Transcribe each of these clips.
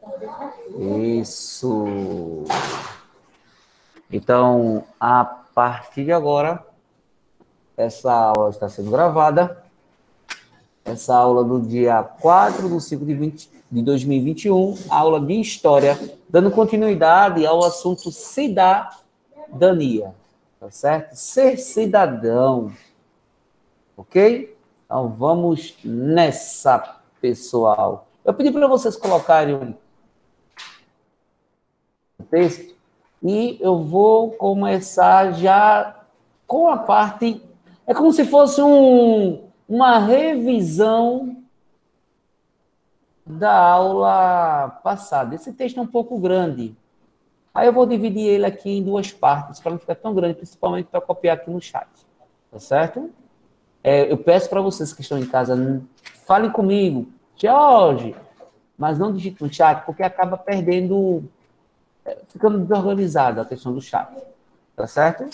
Isso. Então, a partir de agora, essa aula está sendo gravada. Essa aula do dia 4 de 5 de 2021, aula de História, dando continuidade ao assunto cidadania, tá certo? Ser cidadão, ok? Então, vamos nessa, pessoal. Eu pedi para vocês colocarem um texto e eu vou começar já com a parte... É como se fosse uma revisão da aula passada. Esse texto é um pouco grande. Aí eu vou dividir ele aqui em duas partes, para não ficar tão grande, principalmente para copiar aqui no chat. Tá certo? Eu peço para vocês que estão em casa, falem comigo, Jorge, mas não digite no chat, porque acaba perdendo, ficando desorganizado a questão do chat. Tá certo?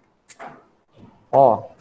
Ó.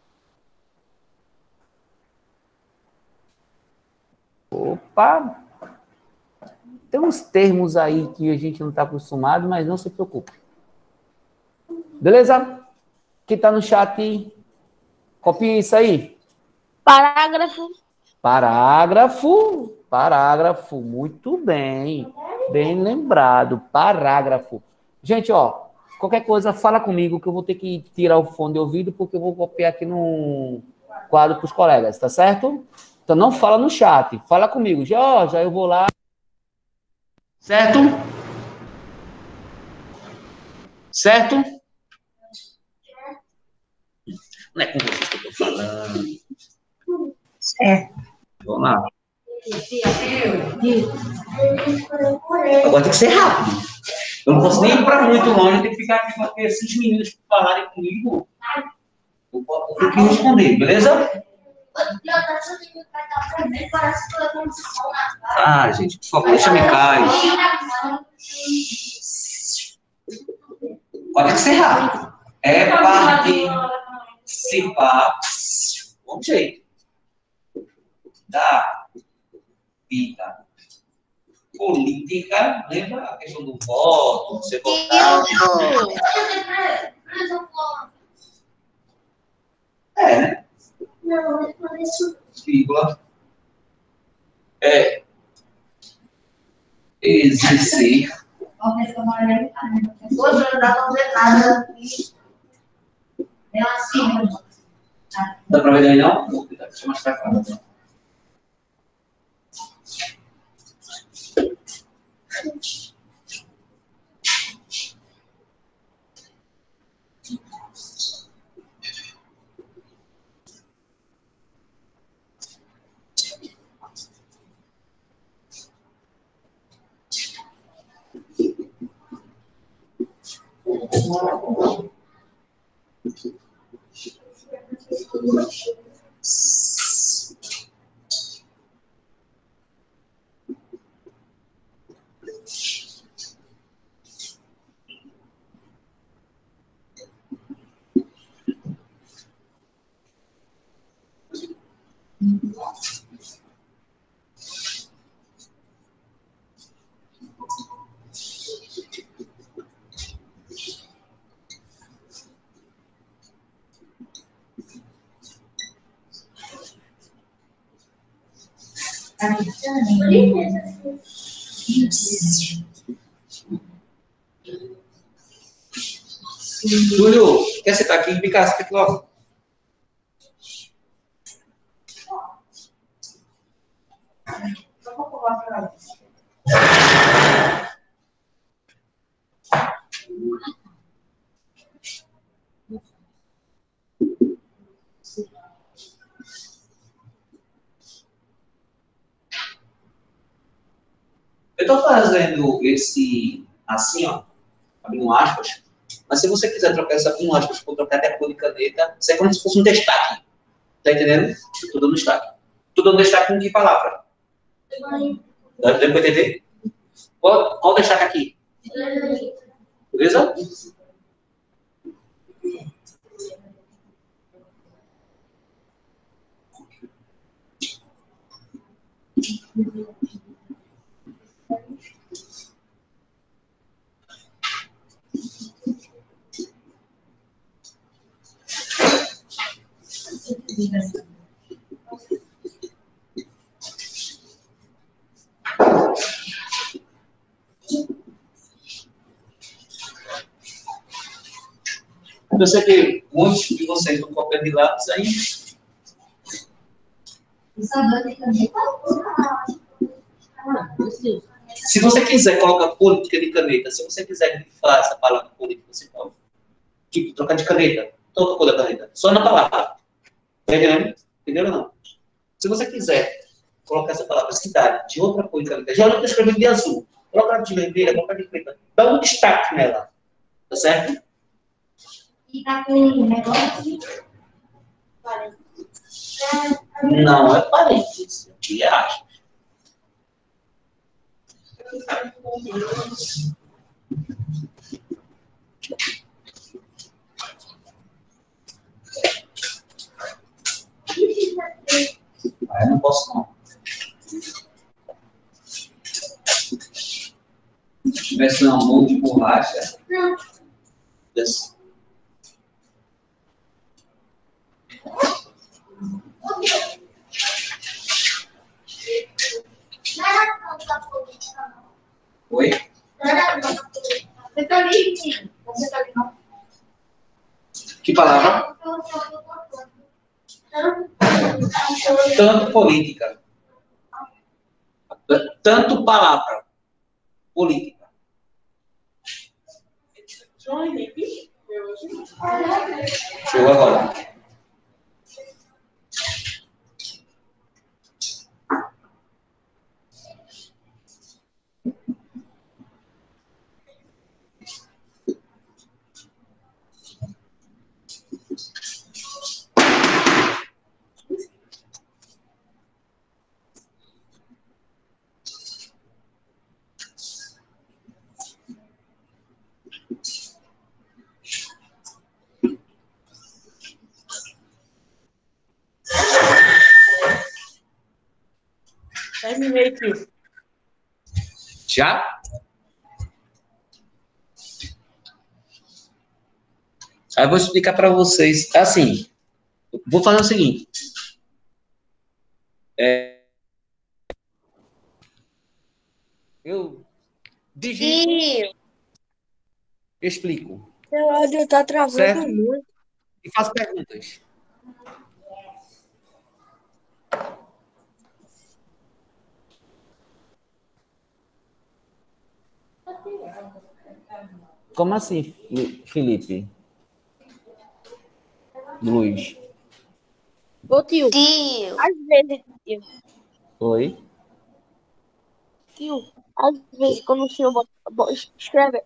Opa! Tem uns termos aí que a gente não está acostumado, mas não se preocupe. Beleza? Quem está no chat, copia isso aí. Parágrafo. Parágrafo. Parágrafo. Muito bem. Bem lembrado. Parágrafo. Gente, ó, qualquer coisa, fala comigo que eu vou ter que tirar o fone de ouvido porque eu vou copiar aqui no quadro para os colegas, tá certo? Então não fala no chat, fala comigo. Já eu vou lá. Certo? Certo? Não é com vocês que eu tô falando. É. Vamos lá. Agora tem que ser rápido. Eu não posso nem ir para muito longe, tem que ficar aqui com esses meninos falarem comigo. Eu tenho que responder, beleza? Ah, gente, por favor, deixa-me cair. Pode ter que ser rápido. É participar. Bom jeito. Da vida política, lembra a questão do voto, você votar? É, né? Vírgula. É. Exercer. Hoje não dá pra ver nada. É assim, dá pra ver aí não? Vou tentar deixar mais pra cá. Júlio, quer sentar aqui? Vem cá, senta aqui logo. Eu estou fazendo esse assim, ó, abrindo aspas, mas se você quiser trocar essa abrindo aspas por trocar até cor de caneta, isso é como se fosse um destaque. Tá entendendo? Estou dando destaque. Estou dando destaque em que palavra? Deu para entender? Qual o destaque aqui? Beleza? Eu sei que muitos de vocês estão copiando de lápis aí. Se você quiser colocar política de caneta, se você quiser grifar essa palavra política, você pode. Tipo, trocar de caneta. Toda cor da caneta. Só na palavra. Tá entendendo? Entendeu ou não? Se você quiser colocar essa palavra cidade de outra cor de caneta, já não está escrevendo de azul. Coloca de vermelha, coloca de preta. Dá um destaque nela. Tá certo? E tá com um negócio. Não é parênteses. Que acha? Ah, eu não posso não. Se tivesse uma mão de borracha. Desse. Oi? Você tá ali, menino? Você tá ali, não? Que palavra? Tanto política. Tanto palavra. Política. Show agora. Terminei, tio. Já? Aí eu vou explicar para vocês. Assim, vou fazer o seguinte. Eu digito, Tio, explico, seu áudio tá travando certo? muito. E faço perguntas. Como assim, Felipe? Luiz? Ô, tio, às vezes, Oi? às vezes, quando o senhor escreve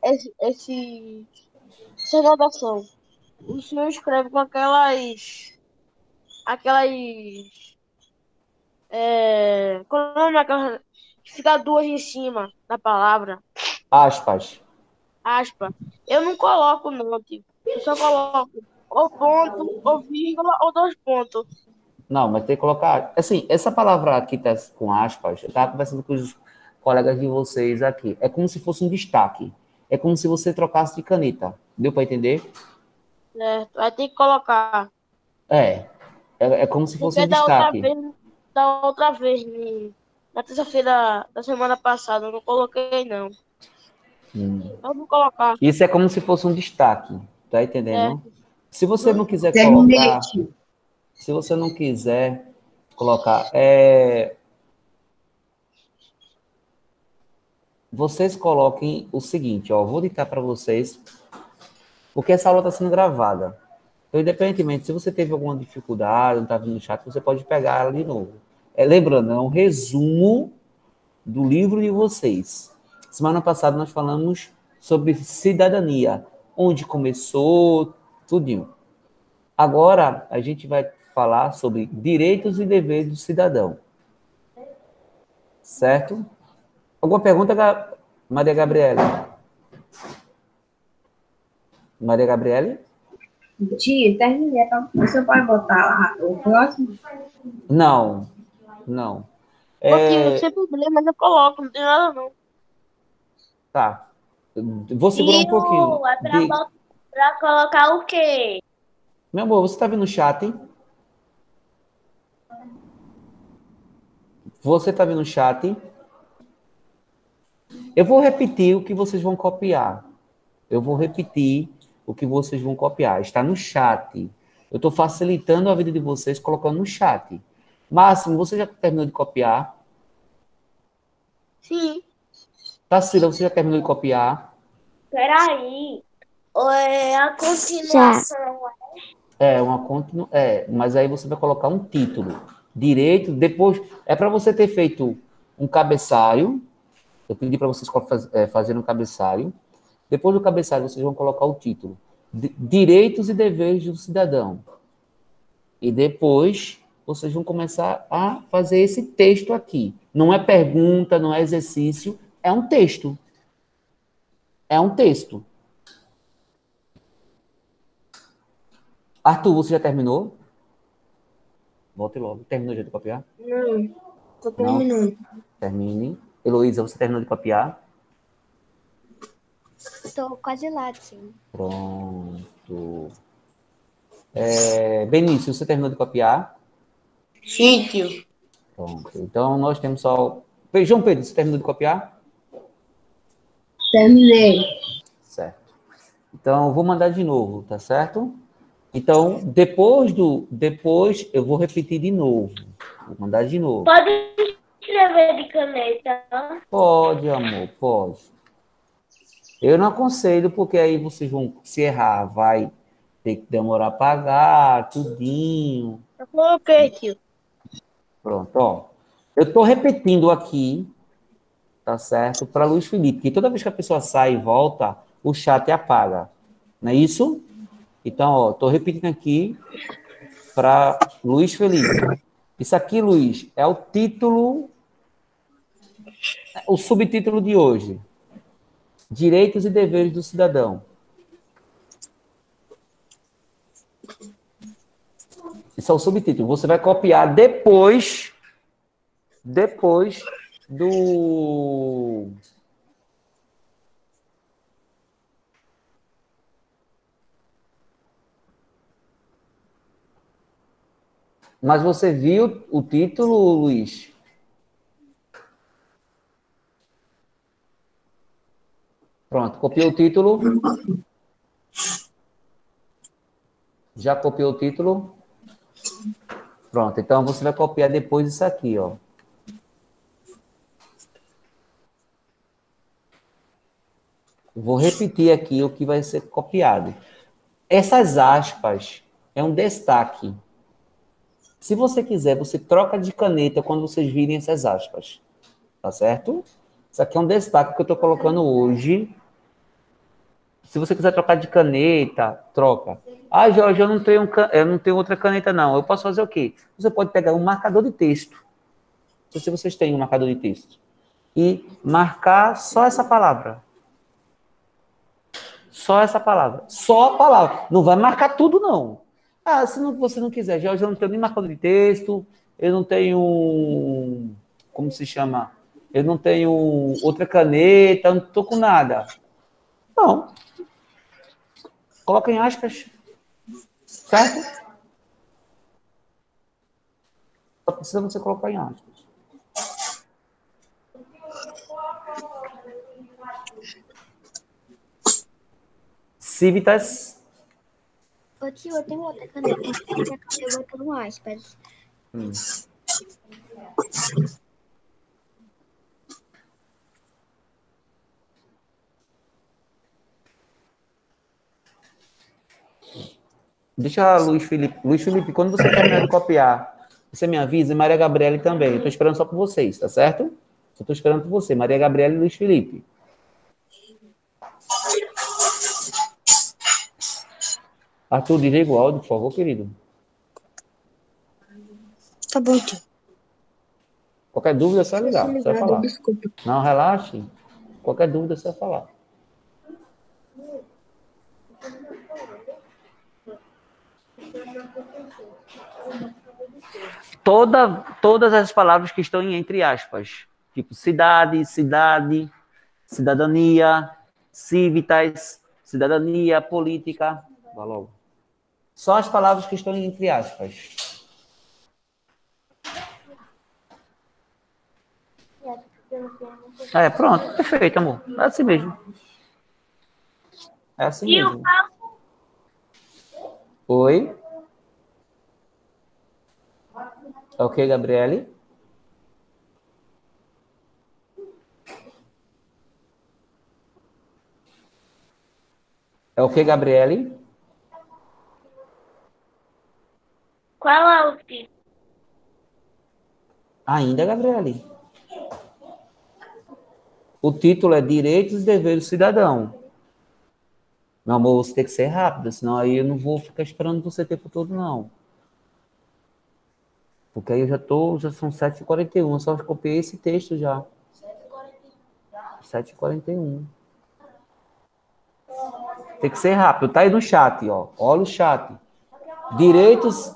essa anotação, o senhor escreve com qual é o nome daquela, que fica duas em cima da palavra, Aspas. aspa. Eu não coloco, não, tio. Eu só coloco ou ponto, ou vírgula, ou dois pontos. Não, mas tem que colocar. Assim, essa palavra aqui tá com aspas. Eu estava conversando com os colegas de vocês aqui. É como se fosse um destaque. É como se você trocasse de caneta. Deu para entender? Certo? Aí tem que colocar. É. É como se fosse Porque um destaque. da outra vez, na terça-feira da semana passada, eu não coloquei, não. Eu vou colocar, Isso é como se fosse um destaque. Tá entendendo? certo? Se você não quiser Terminei, colocar, tio. se você não quiser colocar, vocês coloquem o seguinte, ó, vou ditar para vocês, porque essa aula está sendo gravada. Então, independentemente, se você teve alguma dificuldade, não está vendo no chat, você pode pegar ela de novo. Lembrando, é um resumo do livro de vocês. Semana passada nós falamos sobre cidadania, onde começou, tudinho. Agora a gente vai falar sobre direitos e deveres do cidadão. Certo? Alguma pergunta, Maria Gabriela? Maria Gabriele? Tio, terminei. Tá? Você pode botar lá o próximo? Não, não. Ô, tio, sem problema, mas eu coloco, não tem nada, não. Tá. Vou segurar um pouquinho. Pra colocar o quê? Meu amor, você tá vendo o chat, hein? Você está vendo o chat? Eu vou repetir o que vocês vão copiar. Eu vou repetir o que vocês vão copiar. Está no chat. Eu estou facilitando a vida de vocês colocando no chat. Máximo, você já terminou de copiar? Sim. Tarsila, você já terminou de copiar? Peraí. É a continuação. Mas aí você vai colocar um título. Direito, depois... É para você ter feito um cabeçalho. Eu pedi para vocês fazerem um cabeçalho. Depois do cabeçalho, vocês vão colocar o título. Direitos e deveres do cidadão. E depois, vocês vão começar a fazer esse texto aqui. Não é pergunta, não é exercício, é um texto. É um texto. Arthur, você já terminou? Volte logo. Terminou já de copiar? Não, tô terminando. Não. Termine. Heloísa, você terminou de copiar? Tô quase lá, sim. Pronto. Benício, você terminou de copiar? Sim, tio. Pronto. Então, nós temos só... João Pedro, você terminou de copiar? Terminei. Certo. Então, eu vou mandar de novo, tá certo? Então, depois eu vou repetir de novo. Vou mandar de novo. Pode escrever de caneta? Pode, amor, pode. Eu não aconselho, porque aí vocês vão se errar, vai ter que demorar a pagar, tudinho. Eu coloquei, tio. Pronto, ó. Eu estou repetindo aqui, tá certo? Para Luiz Felipe, que toda vez que a pessoa sai e volta, o chat apaga. Não é isso? Então, ó, estou repetindo aqui para Luiz Felipe. Isso aqui, Luiz, é o título, o subtítulo de hoje. Direitos e deveres do cidadão. Isso é o subtítulo. Você vai copiar depois do... Mas você viu o título, Luiz? Pronto, copiou o título? Já copiou o título? Pronto, então você vai copiar depois isso aqui, ó. Vou repetir aqui o que vai ser copiado. Essas aspas é um destaque. Se você quiser, você troca de caneta quando vocês virem essas aspas. Tá certo? Isso aqui é um destaque que eu estou colocando hoje. Se você quiser trocar de caneta, troca. Ah, Jorge, eu não tenho outra caneta, não. Eu posso fazer o quê? Você pode pegar um marcador de texto. Se vocês têm um marcador de texto. E marcar só essa palavra. Só essa palavra. Só a palavra. Não vai marcar tudo, não. Ah, se você não quiser, Jorge, eu não tenho nem marcador de texto, eu não tenho... Como se chama? Eu não tenho outra caneta, eu não estou com nada. Não. Coloca em aspas. Certo? Só precisa você colocar em aspas. Civitas. Ô, tio, eu tenho outra caneta. Eu vou botando aspas. Deixa Luiz Felipe. Luiz Felipe, quando você terminar de copiar, você me avisa, e Maria Gabriele também. Eu estou esperando só por vocês, tá certo? Eu estou esperando por você, Maria Gabriele e Luiz Felipe. Arthur, desliga o áudio, por favor, querido. Tá bom, tio. Qualquer dúvida, é só ligar, só falar. Desculpa. Não, relaxe. Qualquer dúvida, é só falar. Todas as palavras que estão em entre aspas. Tipo cidade, cidadania, civitas, cidadania, política. Vá logo. Só as palavras que estão entre aspas. Pronto, perfeito, amor. É assim mesmo. É assim mesmo. Oi? Ok, Gabriele? É ok, Gabriele? Qual é o título? Ainda, Gabriele? O título é Direitos e Deveres do Cidadão. Meu amor, você tem que ser rápido, senão aí eu não vou ficar esperando você o tempo todo, não. Porque aí já são 7h41, eu só copiei esse texto já. 7h41. Tem que ser rápido. Tá aí no chat, ó. Olha o chat. Direitos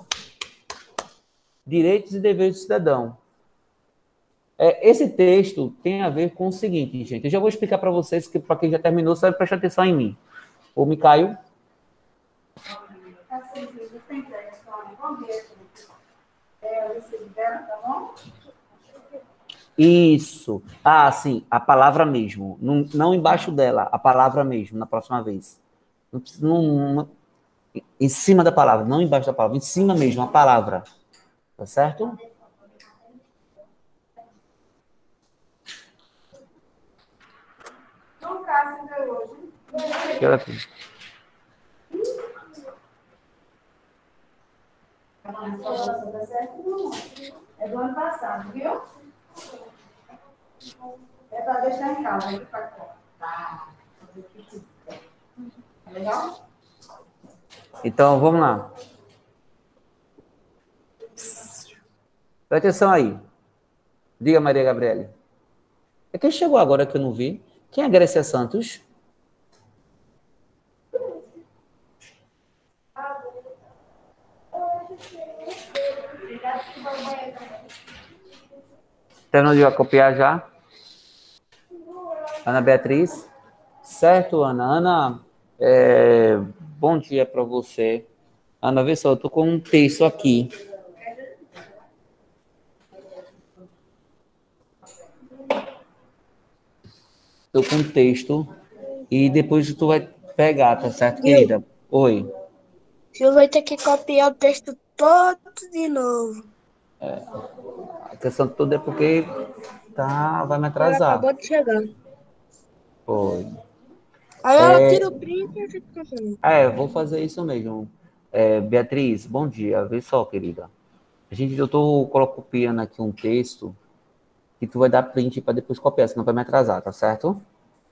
e deveres do cidadão. Esse texto tem a ver com o seguinte, gente. Eu já vou explicar para vocês, que para quem já terminou, você vai prestar atenção em mim. Ô, Micaio? Isso. Ah, sim, a palavra mesmo. Não, não embaixo dela, a palavra mesmo, na próxima vez. Em cima da palavra, não embaixo da palavra, em cima mesmo, a palavra. Tá certo? Que hora tem? É do ano passado, viu? É para deixar em casa, aqui para fora. Tá. É legal? Então, vamos lá. Presta atenção aí. Diga, Maria Gabriele. É quem chegou agora que eu não vi? Quem é Grécia Santos? Terminou de copiar já? Ana Beatriz? Certo, Ana. Ana, bom dia para você. Ana, vê só, eu tô com um texto aqui. Tô com um texto e depois tu vai pegar, tá certo, querida? Oi. Você vai ter que copiar o texto todo de novo. A questão toda é porque vai me Ela atrasar. acabou de chegar. Oi. Aí ela tira o print e fica cantando. Vou fazer isso mesmo. Beatriz, bom dia. Vê só, querida. Eu tô copiando aqui um texto que tu vai dar print para depois copiar, senão vai me atrasar, tá certo?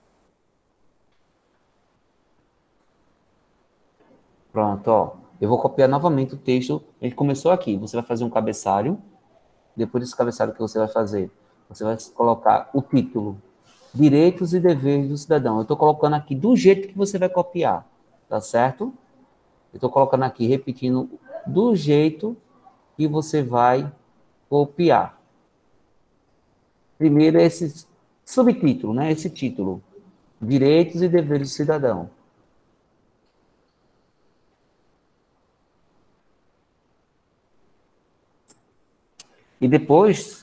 Pronto, ó. Eu vou copiar novamente o texto. A gente começou aqui. Você vai fazer um cabeçalho. Depois desse cabeçalho que você vai fazer, você vai colocar o título. Direitos e deveres do cidadão. Eu estou colocando aqui do jeito que você vai copiar, tá certo? Eu estou colocando aqui, repetindo, do jeito que você vai copiar. Primeiro, esse subtítulo, né? Esse título. Direitos e deveres do cidadão. E depois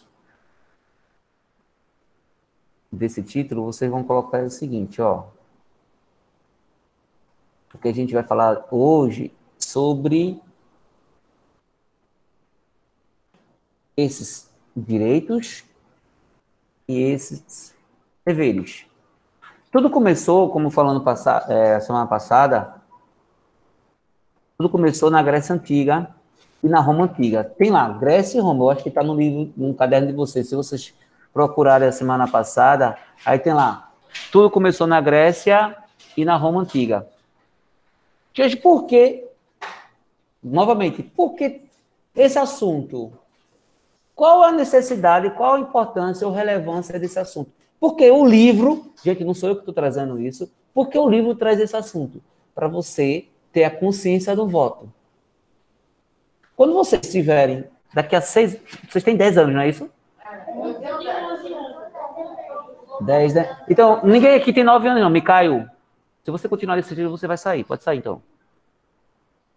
desse título, vocês vão colocar o seguinte, ó. Porque a gente vai falar hoje sobre esses direitos e esses deveres. Tudo começou, como falando semana passada, tudo começou na Grécia Antiga e na Roma Antiga. Tem lá, Grécia e Roma, eu acho que está no livro, no caderno de vocês. Se vocês procurarem a semana passada, aí tem lá, tudo começou na Grécia e na Roma Antiga. Gente, por que, novamente, por que esse assunto? Qual a necessidade, qual a importância ou relevância desse assunto? Porque o livro, gente, não sou eu que estou trazendo isso, porque o livro traz esse assunto, para você ter a consciência do voto. Quando vocês tiverem, daqui a 6, vocês têm 10 anos, não é isso? 10, né? Então, ninguém aqui tem 9 anos, não, Micaio. Se você continuar desse jeito, você vai sair, pode sair, então.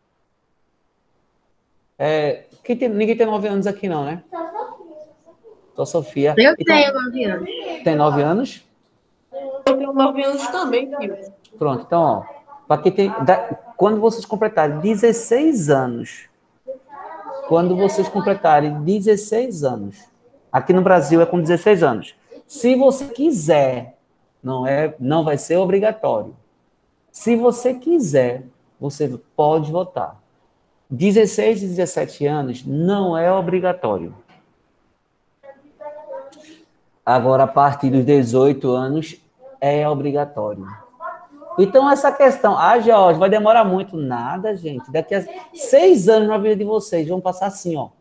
Ninguém tem 9 anos aqui, não, né? Doutor Sofia. Eu Então, tenho 9 anos. tem 9 anos? Eu tenho 9 anos também, tio. Pronto, então, ó. Para quem tem, quando vocês completarem 16 anos, aqui no Brasil é com 16 anos. Se você quiser, não vai ser obrigatório. Se você quiser, você pode votar. 16 e 17 anos não é obrigatório. Agora, a partir dos 18 anos, é obrigatório. Então, essa questão, Jorge, vai demorar muito. Nada, gente. Daqui a 6 anos na vida de vocês, vão passar assim, ó.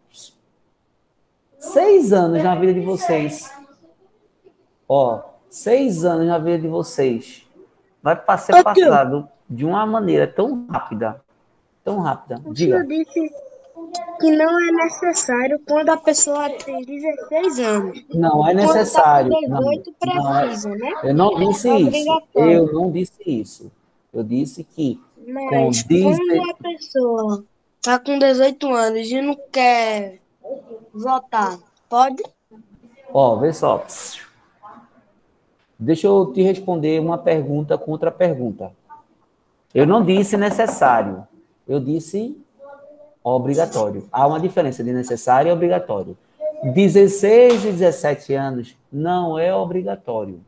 6 anos na vida de vocês. Ó, 6 anos na vida de vocês. Vai ser passado de uma maneira tão rápida. Tão rápida. O Diga. senhor disse que não é necessário quando a pessoa tem 16 anos. Não é necessário. Quando tá com 18 não precisa, né? Eu não disse É isso. obrigatório. Eu não disse isso. Eu disse que com Mas quando a pessoa tá com 18 anos e não quer votar, pode? Ó, vê só. Deixa eu te responder uma pergunta com outra pergunta. Eu não disse necessário. Eu disse obrigatório. Há uma diferença de necessário e obrigatório. 16 e 17 anos não é obrigatório.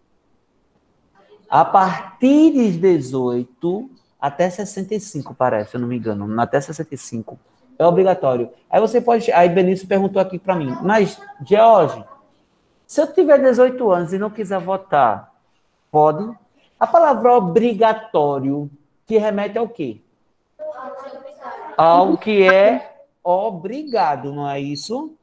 A partir de 18 até 65, parece, se eu não me engano, até 65 é obrigatório. Aí você pode. Aí Benício perguntou aqui para mim, mas, George, se eu tiver 18 anos e não quiser votar, pode? A palavra obrigatório que remete ao quê? Ao que é obrigado, não é isso?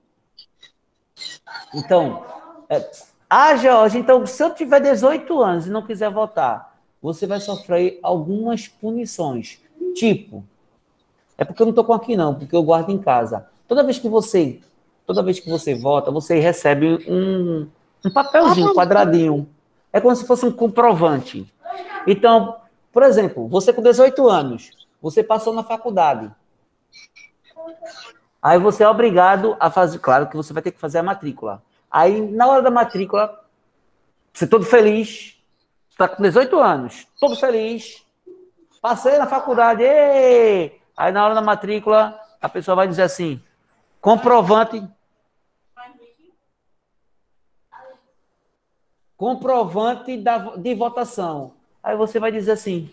Então, Jorge, então, se eu tiver 18 anos e não quiser votar, você vai sofrer algumas punições. Tipo, é porque eu não estou com aqui não, porque eu guardo em casa. Toda vez que você vota, você recebe um papelzinho, um quadradinho. É como se fosse um comprovante. Então, por exemplo, você com 18 anos, você passou na faculdade. Aí você é obrigado a fazer, claro que você vai ter que fazer a matrícula. Aí, na hora da matrícula, você todo feliz, está com 18 anos, todo feliz, passei na faculdade, êêê! Aí na hora da matrícula, a pessoa vai dizer assim, comprovante de votação. Aí você vai dizer assim,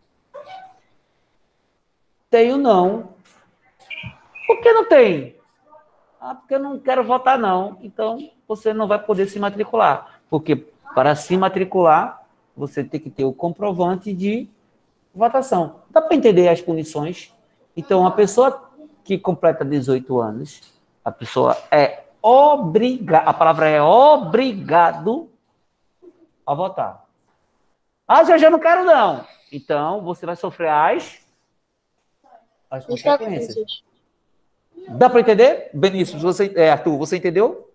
tenho não. Por que não tem? Porque eu não quero votar não. Então, você não vai poder se matricular. Porque para se matricular, você tem que ter o comprovante de votação. Dá para entender as punições? Então, a pessoa que completa 18 anos, a pessoa é obrigada, a palavra é obrigado a votar. Já não quero não. Então, você vai sofrer as consequências. Dá para entender? Benício, Arthur, você entendeu?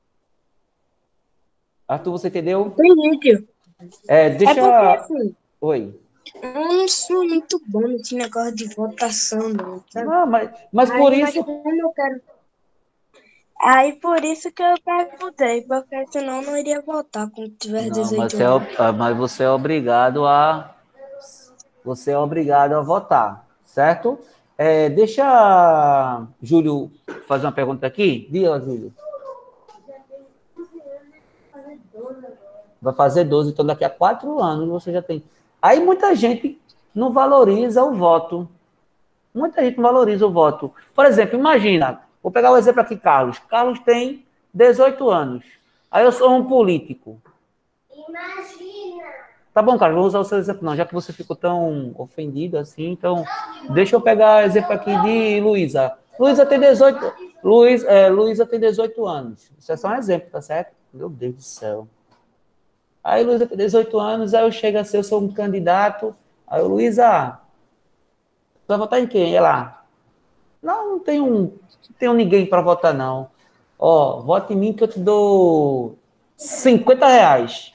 Arthur, você entendeu? Entendi, tio. Deixa... É porque, assim, Oi. eu não sou muito bom nesse negócio de votação, não, sabe? Não, mas por isso... Eu quero... Aí, por isso que eu perguntei, porque senão eu não iria votar quando tiver 18 anos. Mas você é obrigado a... Você é obrigado a votar, certo? Deixa Júlio fazer uma pergunta aqui. Diga, Júlio. Vai fazer 12, então daqui a 4 anos você já tem. Aí muita gente não valoriza o voto. Muita gente não valoriza o voto. Por exemplo, imagina, vou pegar o exemplo aqui, Carlos. Carlos tem 18 anos. Aí eu sou um político. Imagina. Tá bom, Carlos, vou usar o seu exemplo não, já que você ficou tão ofendido assim, então deixa eu pegar o exemplo aqui de Luísa. Luísa tem 18, Luísa tem 18 anos. Isso é só um exemplo, tá certo? Meu Deus do céu. Aí Luísa tem 18 anos, aí eu chego assim, eu sou um candidato, aí Luísa, tu vai votar em quem? Ela, não tenho ninguém para votar não. Ó, vota em mim que eu te dou R$50.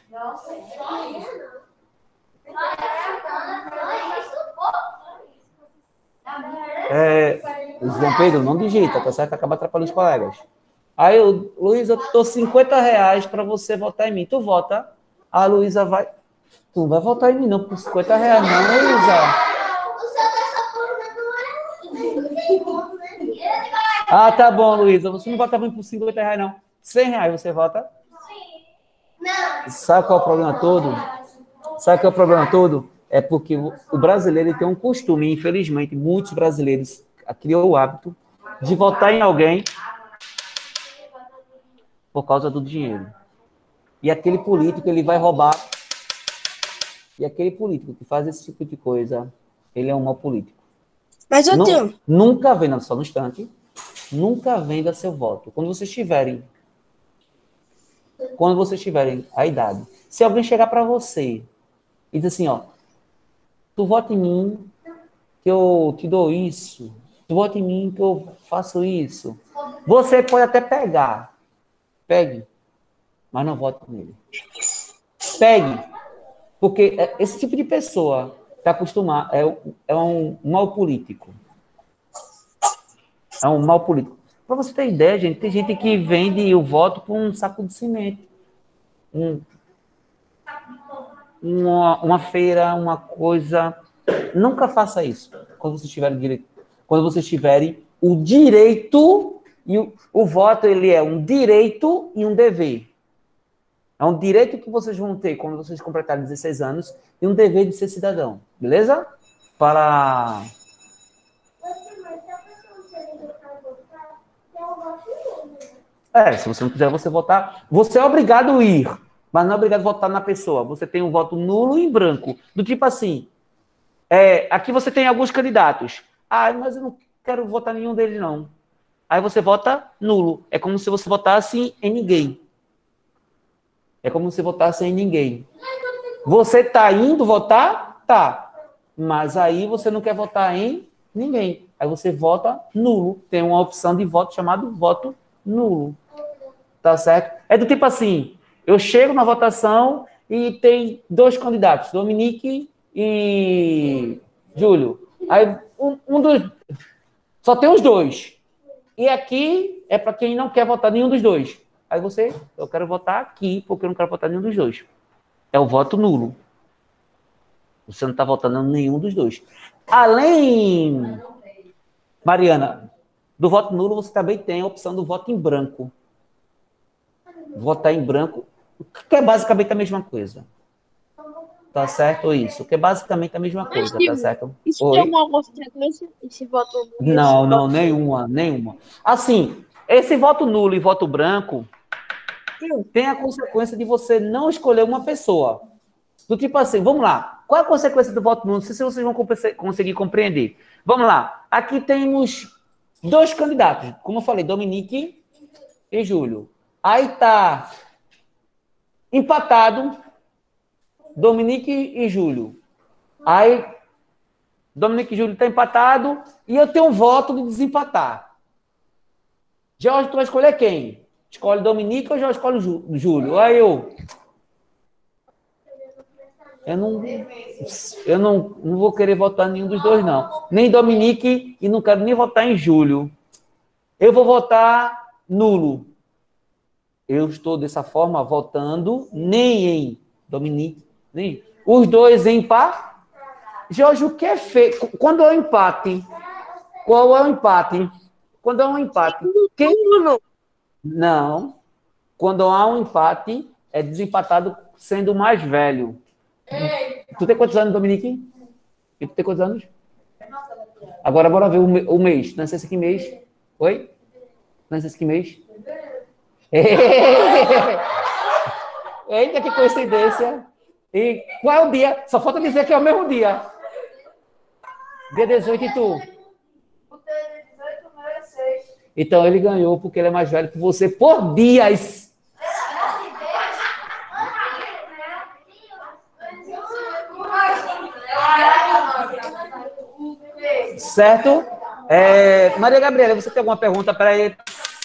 João Pedro, não digita, tá certo? Acaba atrapalhando os colegas. Aí eu, Luísa, eu tô 50 reais para você votar em mim. Tu vota? A Luísa vai. Tu não vai votar em mim, não, por 50 reais, não, Luísa. Ah, tá bom, Luísa. Você não vota por 50 reais, não. 100 reais você vota? Sabe qual é o problema todo? Sabe qual é o problema todo? É porque o brasileiro ele tem um costume, infelizmente, muitos brasileiros criou o hábito de votar em alguém por causa do dinheiro. E aquele político, ele vai roubar. E aquele político que faz esse tipo de coisa, ele é um mau político. Mas eu tenho. Nunca venda, só no instante, nunca venda seu voto. Quando vocês tiverem a idade, se alguém chegar para você e dizer assim, ó, tu vota em mim que eu te dou isso, tu vota em mim que eu faço isso, você pode até pegue, mas não vote nele. Pegue, porque esse tipo de pessoa está acostumado, é um mau político. É um mau político. Para você ter ideia, gente, tem gente que vende o voto por um saco de cimento. Uma feira, uma coisa. Nunca faça isso. Quando vocês tiverem direito. Quando vocês tiverem o direito, e o voto ele é um direito e um dever. É um direito que vocês vão ter quando vocês completarem 16 anos e um dever de ser cidadão. Beleza? Para... se você não quiser você votar, você é obrigado a ir, mas não é obrigado a votar na pessoa. Você tem um voto nulo e em branco. Do tipo assim, aqui você tem alguns candidatos. Mas eu não quero votar em nenhum deles, não. Aí você vota nulo. É como se você votasse em ninguém. É como se votasse em ninguém. Você está indo votar? Tá. Mas aí você não quer votar em ninguém. Aí você vota nulo. Tem uma opção de voto chamado voto nulo. Tá certo? É do tipo assim, eu chego na votação e tem dois candidatos, Dominique e Júlio. Aí um dos... Só tem os dois. E aqui é para quem não quer votar nenhum dos dois. Aí eu quero votar aqui porque eu não quero votar nenhum dos dois. É o voto nulo. Você não está votando nenhum dos dois. Além, Mariana, do voto nulo, você também tem a opção do voto em branco. Votar em branco, que é basicamente a mesma coisa. Tá certo? Ou isso? Que é basicamente a mesma coisa, tá certo? Isso tem uma consequência, esse voto nulo? Não, nenhuma. Assim, esse voto nulo e voto branco tem a consequência de você não escolher uma pessoa. Do tipo assim, vamos lá. Qual é a consequência do voto nulo? Não sei se vocês vão conseguir compreender. Vamos lá. Aqui temos dois candidatos. Como eu falei, Dominique e Júlio. Aí tá empatado Dominique e Júlio. Aí Dominique e Júlio tá empatado e eu tenho um voto de desempatar. Jorge, tu vai escolher quem? Escolhe Dominique ou já escolhe Júlio? Aí eu não vou querer votar em nenhum dos dois, não. Nem Dominique e não quero nem votar em Júlio. Eu vou votar nulo. Eu estou, dessa forma, votando nem em Dominique, nem os dois em empate. Jorge, o que é feio? Quando é um empate, qual é o empate? Quando é um empate, quem... Não. Quando há um empate, é desempatado sendo o mais velho. Tu tem quantos anos, Dominique? E tu tem quantos anos? Agora, bora ver o mês. Não sei se que mês. Oi? Não sei se que mês. Eita, que coincidência. E qual é o dia? Só falta dizer que é o mesmo dia. Dia 18 e tu? O teu é 18, o meu é 6. Então ele ganhou porque ele é mais velho que você por dias. Certo? Maria Gabriela, você tem alguma pergunta para ele?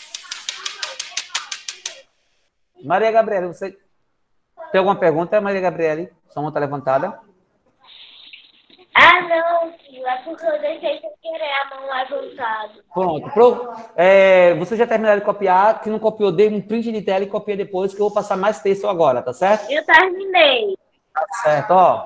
Maria Gabriela, você tem alguma pergunta, Maria Gabriela? Sua mão está levantada. Ah, não. tio. É porque eu deixei sem querer a mão levantada. Pronto. Você já terminou de copiar, que não copiou, dê um print de tela e copia depois, que eu vou passar mais texto agora, tá certo? Eu terminei. Tá certo, ó.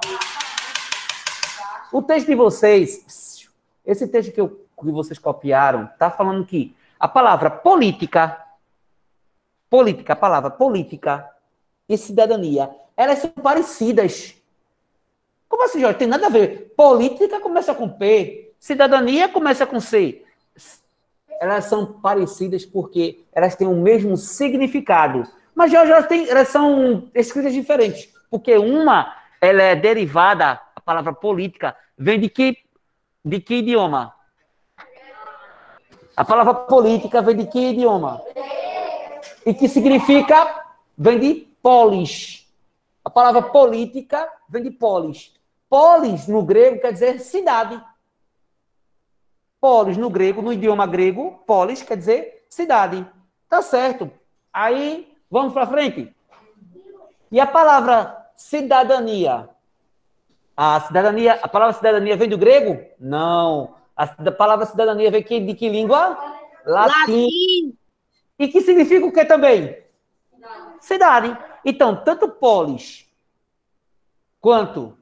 O texto de vocês, esse texto que vocês copiaram, tá falando que a palavra política, a palavra política e cidadania, elas são parecidas. Como assim, Jorge? Tem nada a ver. Política começa com P, cidadania começa com C. Elas são parecidas porque elas têm o mesmo significado. Mas, Jorge, elas são escritas diferentes. Porque uma, ela é derivada, a palavra política, vem de que idioma? A palavra política vem de que idioma? E que significa? Vem de polis. A palavra política vem de polis. Polis, no grego, quer dizer cidade. Polis, no grego, no idioma grego, polis quer dizer cidade. Tá certo. Aí, vamos para frente. E a palavra cidadania? A palavra cidadania vem do grego? Não. A palavra cidadania vem de que língua? Latim. E que significa o que também? Cidade. Então, tanto polis quanto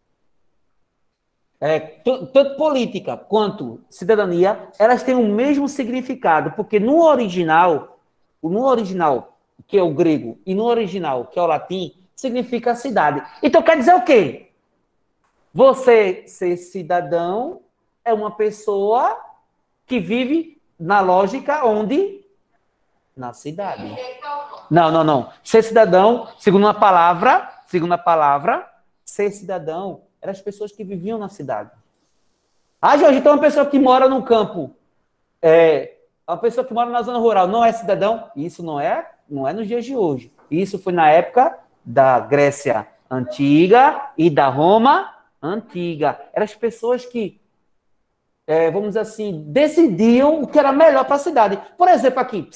tanto política quanto cidadania, elas têm o mesmo significado, porque no original, que é o grego, e no original, que é o latim, significa cidade. Então, quer dizer o quê? Você ser cidadão é uma pessoa que vive na lógica onde? Na cidade. Não. Ser cidadão, segundo a palavra, ser cidadão eram as pessoas que viviam na cidade. Ah, Jorge, então uma pessoa que mora no campo, uma pessoa que mora na zona rural, não é cidadão? Isso não é nos dias de hoje. Isso foi na época da Grécia Antiga e da Roma Antiga. Eram as pessoas que, vamos dizer assim, decidiam o que era melhor para a cidade. Por exemplo, aqui.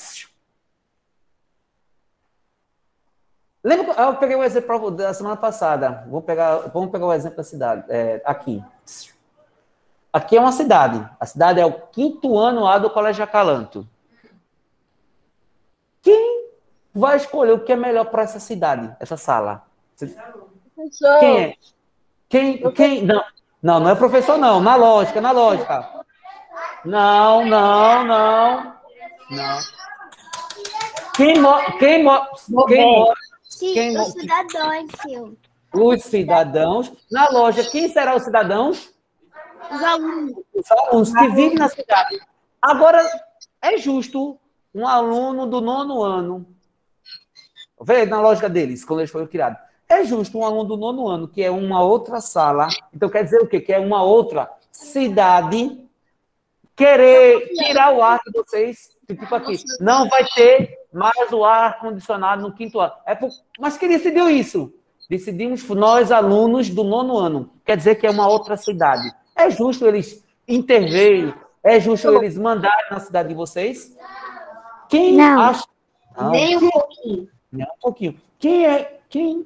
Lembra? Eu peguei o exemplo da semana passada. Vamos pegar o exemplo da cidade. Aqui. Aqui é uma cidade. A cidade é o 5º ano A do Colégio Acalanto. Quem vai escolher o que é melhor para essa cidade, essa sala? Quem é? Quem? Não é professor, não. Na lógica. Não. Quem mora? Os cidadãos, tio. Os cidadãos. Na loja, quem serão os cidadãos? Os alunos. Os alunos que vivem na cidade. Agora, é justo um aluno do 9º ano, vê na lógica deles, quando eles foram criados, é justo um aluno do 9º ano, que é uma outra sala, então quer dizer o quê? Que é uma outra cidade, querer tirar o ar de vocês, tipo aqui, não vai ter mais o ar-condicionado no 5º ano. Mas quem decidiu isso? Decidimos nós, alunos do 9º ano. Quer dizer que é uma outra cidade. É justo eles intervirem? É justo eles mandarem na cidade de vocês? Quem Não. acha... Não. Nem um pouquinho. Nem um pouquinho. Quem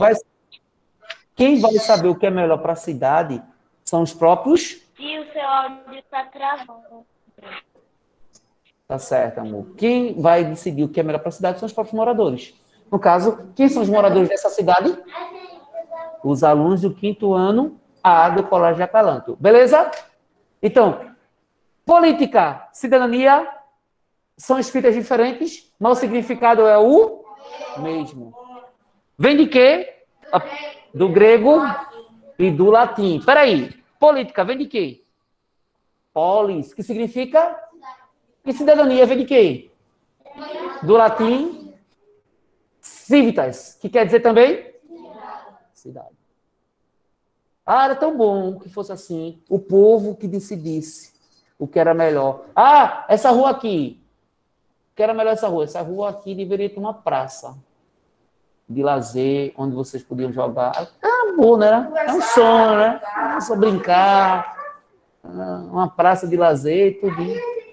vai saber o que é melhor para a cidade são os próprios... E o seu áudio está travando. Tá certo, amor. Quem vai decidir o que é melhor para a cidade são os próprios moradores. No caso, quem são os moradores dessa cidade? Os alunos do 5º ano A do Colégio Acalanto. Beleza? Então, política, cidadania são escritas diferentes, mas o significado é o mesmo. Vem de quê? Do grego e do latim. Espera aí. Política vem de quê? Polis, que significa... E cidadania vem de quê? Do latim, civitas, que quer dizer também? Cidade. Ah, era tão bom que fosse assim. O povo que decidisse o que era melhor. Ah, essa rua aqui. O que era melhor essa rua? Essa rua aqui deveria ter uma praça de lazer, onde vocês podiam jogar. Ah, bom, né? É um sonho, né? É só brincar. Uma praça de lazer e tudo.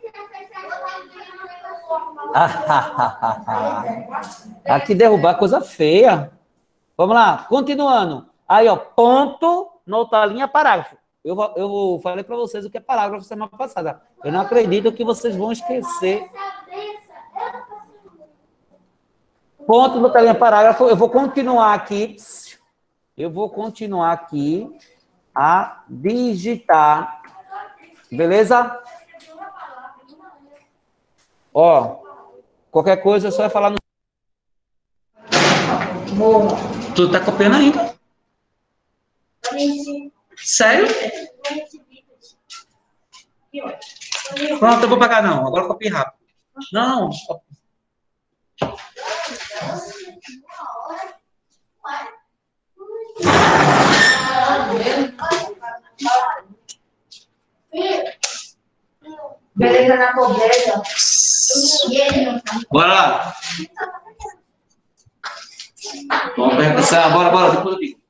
Aqui derrubar coisa feia. Vamos lá, continuando. Aí, ó, ponto, na outra linha, parágrafo. eu falei para vocês o que é parágrafo semana passada. Eu não acredito que vocês vão esquecer. Ponto do telinha parágrafo. Eu vou continuar aqui. Eu vou continuar aqui a digitar. Beleza? Ó, qualquer coisa é só falar no... Tu tá copiando ainda? Sério? Pronto, eu vou pagar não. Agora eu copiei rápido. Não. Beleza na pobreza. Bora lá. Vamos pensar. Bora. Depois eu digo.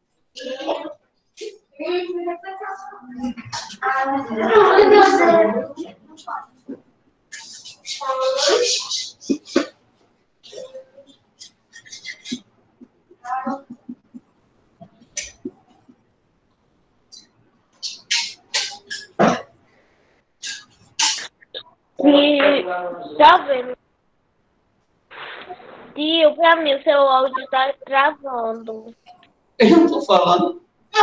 Tá vendo? Tio, pra mim o seu áudio tá travando. Eu não tô falando.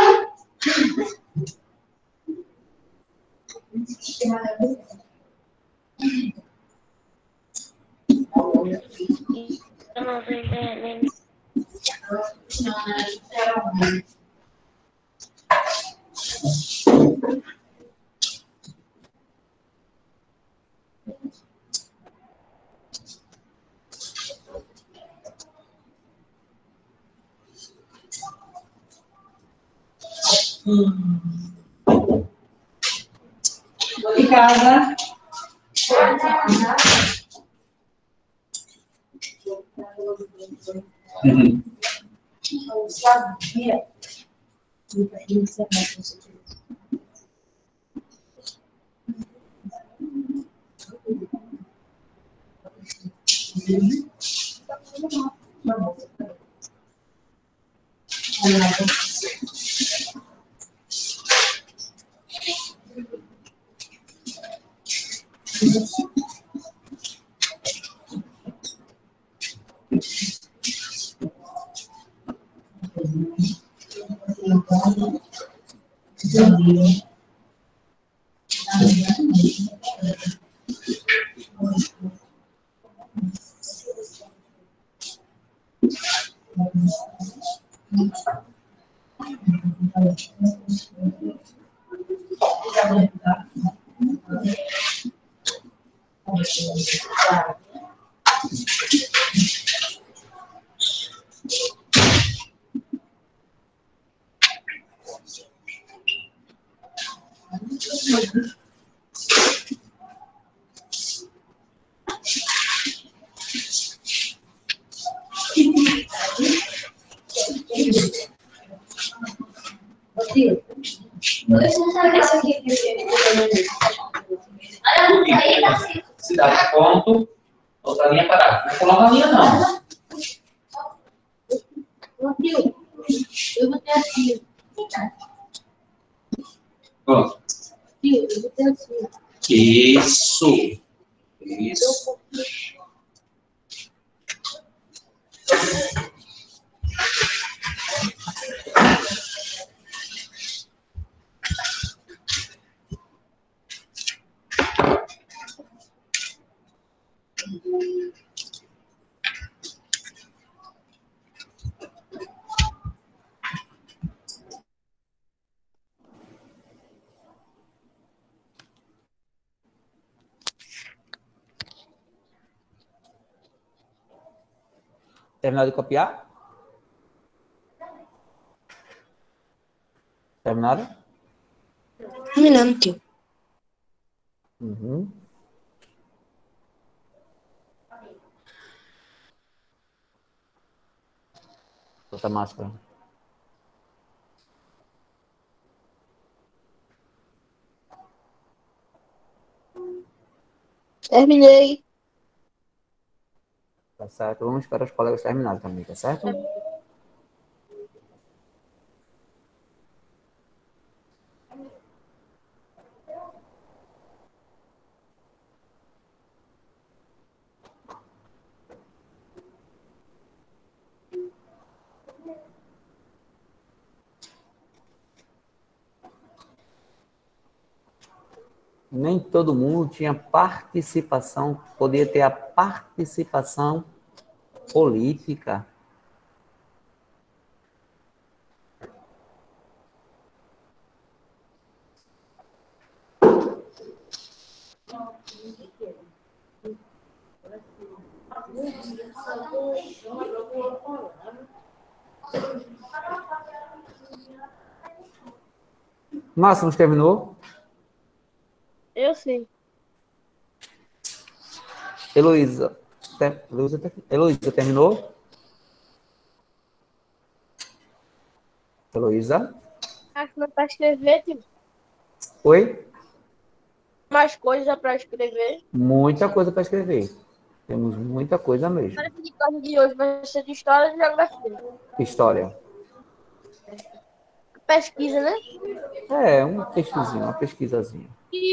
Eu não tô entendendo. Tô de casa. Eu sabia. Cidade, ponto. Outra linha parada. Não coloca a linha, não. Eu vou ter assim. Pronto. Eu vou ter assim. Isso. Terminar de copiar? Terminado? Terminando, tio. Uhum. Bota a máscara. Terminei. Tá certo? Vamos esperar os colegas terminarem também, tá certo? Nem todo mundo tinha participação, podia ter a participação política. Máximo, terminou? Eu sim. Heloísa. Heloísa, terminou? Heloísa? Acho que não para escrever, tio. Oi? Mais coisa para escrever. Muita coisa para escrever. Temos muita coisa mesmo. Parece que a de hoje vai ser de história e geografia. História. Pesquisa, né? É, uma pesquisinha, uma pesquisazinha.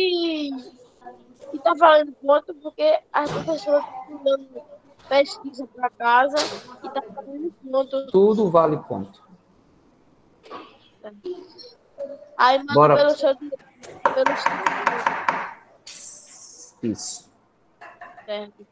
E tá valendo ponto porque as professoras estão dando pesquisa para casa e tá valendo ponto. Tudo vale ponto. Aí manda Bora. pelo seu. Isso. Certo.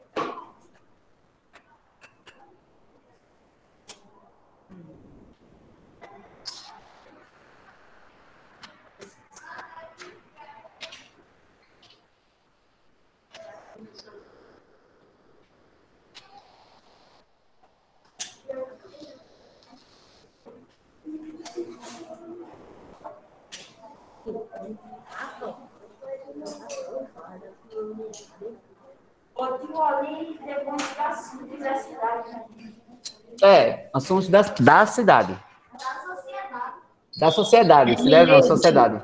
Assuntos da cidade. Da sociedade. Se deve na sociedade.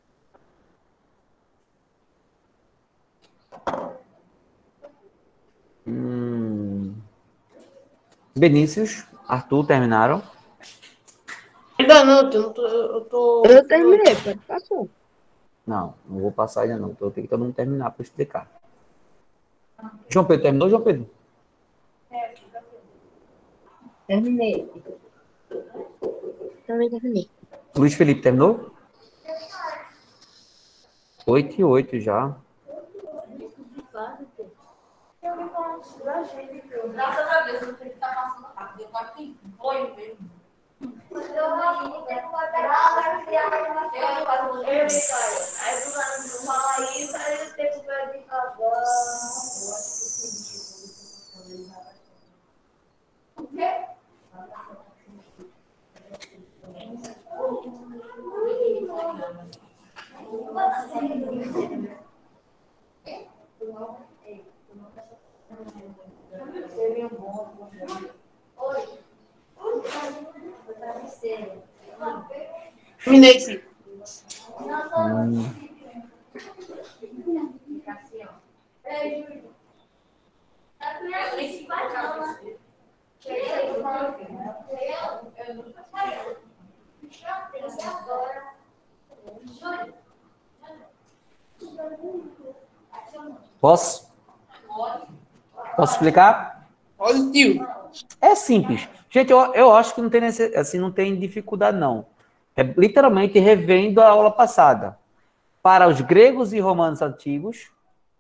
Benícius, Arthur, terminaram? Ainda não, eu tô. Eu terminei, pode passar. Não vou passar ainda não. Então tem que todo mundo terminar para explicar. João Pedro, terminou, João Pedro? Terminei. Também terminei. Luiz Felipe, terminou? 8:08 já. Graças a Deus, eu tenho que estar passando rápido. Eu quase que foi mesmo. Aí do nada não fala isso, aí eu tenho que ver de acabar. O quê? Terminei, sim. Posso? Posso explicar? Olha, tio. É simples. Gente, eu acho que não tem, assim, não tem dificuldade, não. É literalmente revendo a aula passada. Para os gregos e romanos antigos,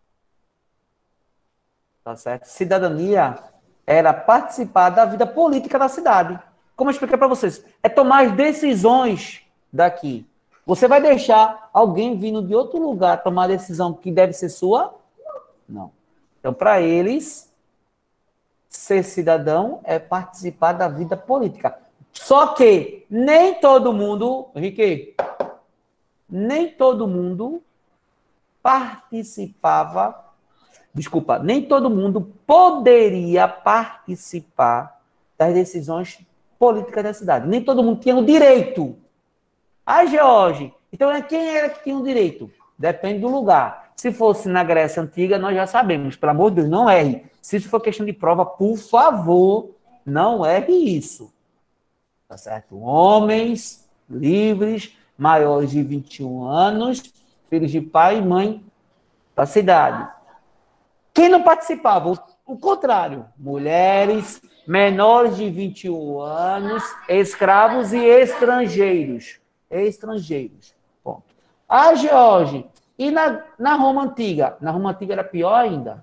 tá certo? Cidadania era participar da vida política da cidade. Como eu expliquei para vocês, é tomar as decisões daqui. Você vai deixar alguém vindo de outro lugar tomar a decisão que deve ser sua? Não. Então, para eles, ser cidadão é participar da vida política. Só que nem todo mundo, Henrique, nem todo mundo participava, desculpa, nem todo mundo poderia participar das decisões políticas da cidade. Nem todo mundo tinha o direito. George, então quem era que tinha o direito? Depende do lugar. Se fosse na Grécia Antiga, nós já sabemos. Pelo amor de Deus, não erre. Se isso for questão de prova, por favor, não erre isso. Tá certo? Homens livres, maiores de 21 anos, filhos de pai e mãe da cidade. Quem não participava? O contrário. Mulheres, menores de 21 anos, escravos e estrangeiros. Estrangeiros. Ponto. George, E na Roma Antiga? Na Roma Antiga era pior ainda.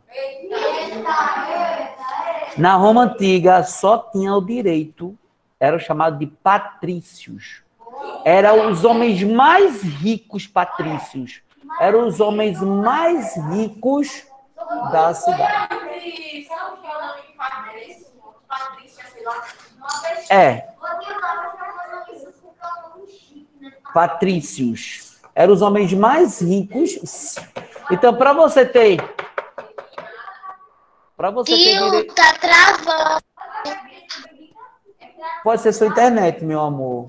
Na Roma Antiga só tinha o direito, era o chamado de patrícios. Eram os homens mais ricos patrícios. Eram os homens mais ricos da cidade. É. Patrícios. Eram os homens mais ricos. Então, para você ter... direito... tá travando. Pode ser sua internet, meu amor.